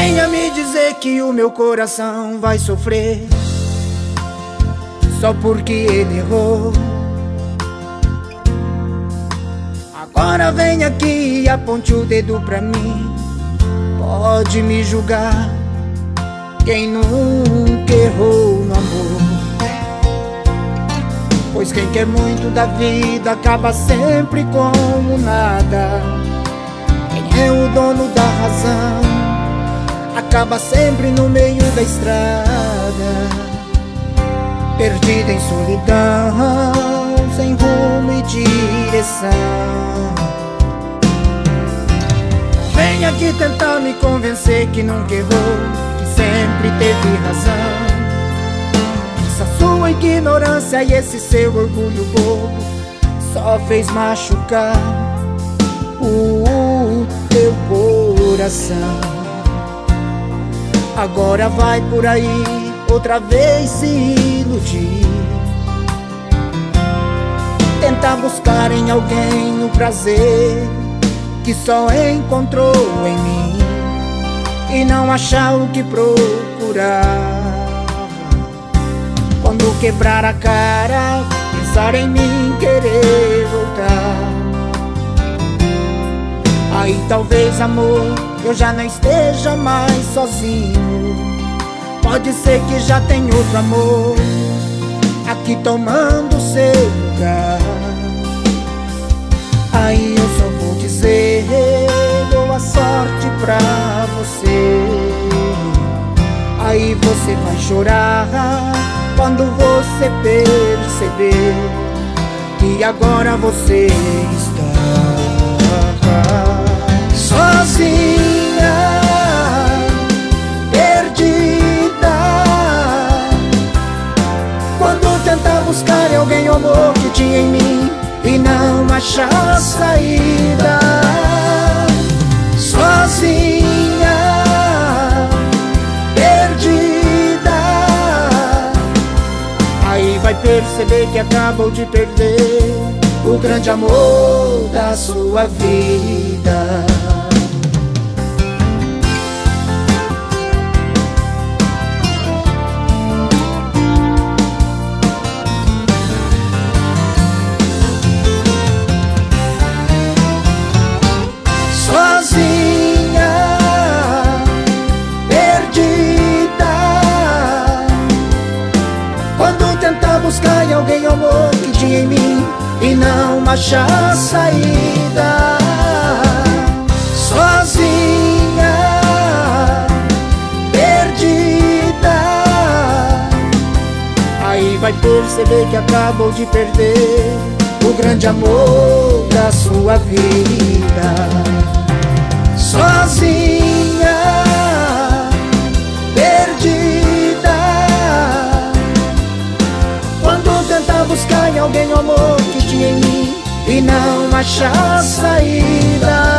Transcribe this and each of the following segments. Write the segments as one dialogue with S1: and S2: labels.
S1: Venha me dizer que o meu coração vai sofrer só porque ele errou. Agora vem aqui e aponte o dedo pra mim. Pode me julgar, quem nunca errou no amor. Pois quem quer muito da vida acaba sempre como nada. Quem é o dono da razão acaba sempre no meio da estrada, perdida em solidão, sem rumo e direção. Vem aqui tentar me convencer que nunca errou, que sempre teve razão. Essa sua ignorância e esse seu orgulho bobo só fez machucar o teu coração. Agora vai por aí outra vez se iludir, tentar buscar em alguém o prazer que só encontrou em mim, e não achar o que procurava. Quando quebrar a cara, pensar em mim, querer voltar. Aí talvez, amor, eu já não esteja mais sozinho. Pode ser que já tem outro amor aqui tomando seu lugar. Aí eu só vou dizer boa sorte pra você. Aí você vai chorar quando você perceber que agora você está sozinha, perdida. Quando tentar buscar em alguém o amor que tinha em mim e não achar saída, sozinha, perdida. Aí vai perceber que acabou de perder o grande amor da sua vida. Sozinha, perdida. Quando tentar buscar em alguém o amor que tinha em mim e não achar saída, sozinha, perdida. Aí vai perceber que acabou de perder o grande amor da sua vida. Sozinha, perdida. Quando tentar buscar em alguém o amor que tinha em mim e não achar saída,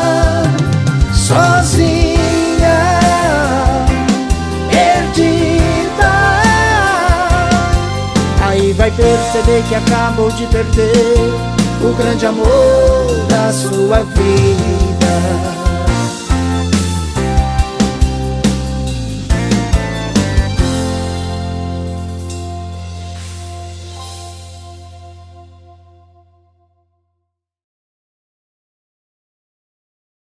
S1: sozinha, perdida. Aí vai perceber que acabou de perder o grande amor da sua vida.